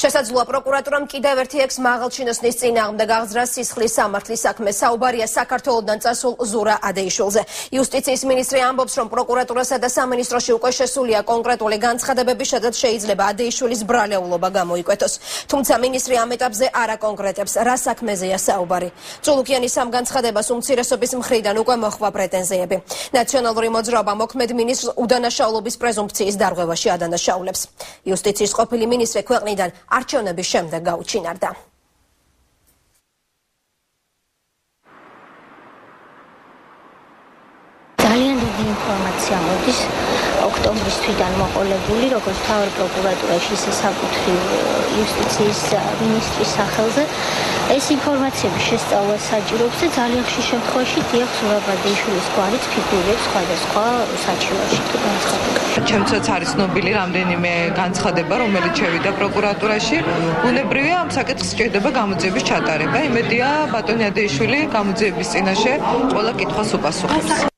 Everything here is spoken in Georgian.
შესაძლოა პროკურატურამ კიდევ ერთი ექს მაღალჩინოსნის წინააღმდეგ აღძრა სისხლის სამართლის საქმე. საუბარია საქართველოდან წასულ ზურა ადეიშვილზე. იუსტიციის მინისტრი ამბობს, რომ პროკურატურასა და სამინისტროში უკვე შესულია კონკრეტული განცხადებები, სადაც შეიძლება ადეიშვილის ბრალეულობა გამოიკვეთოს. თუმცა მინისტრი ამ ეტაპზე არ აკონკრეტებს, რა საქმეზეა საუბარი. წულუკიანის ამ განცხადებას უმცირესობის მხრიდან უკვე მოჰყვა პრეტენზიები. ნაციონალური მოძრაობა მოქმედ მინისტრს უდანაშაულობის პრეზუმპციის დარღვევაში ადანაშაულებს. იუსტიციის ყოფილი მინისტრი ქვეყნიდან არჩევნების შემდეგ გაუჩინარდა. ძალიან დიდი ინფორმაცია მოდის ოქტომბრის თვიდან მოყოლებული, როგორც მთავარ პროკურატურაში, ისე საკუთრივ იუსტიციის მინისტრის სახელზე. ეს ინფორმაციები შესწავლას საჭიროებს და ძალიან ხშირ შემთხვევაში დიახ ზურაბ ადეიშვილის გვარიც ფიგურებს სხვადასხვა საჩივარში თუ განცხადებაში. ჩემთვისაც არის ცნობილი რამდენიმე განცხადება, რომელიც შევიდა პროკურატურაში. უნებრივია ამ საკითხს სჭირდება გამოძიების ჩატარება. იმედია ბატონი ადეიშვილი გამოძიების წინაშე ყველა კითხვას უპასუხობს.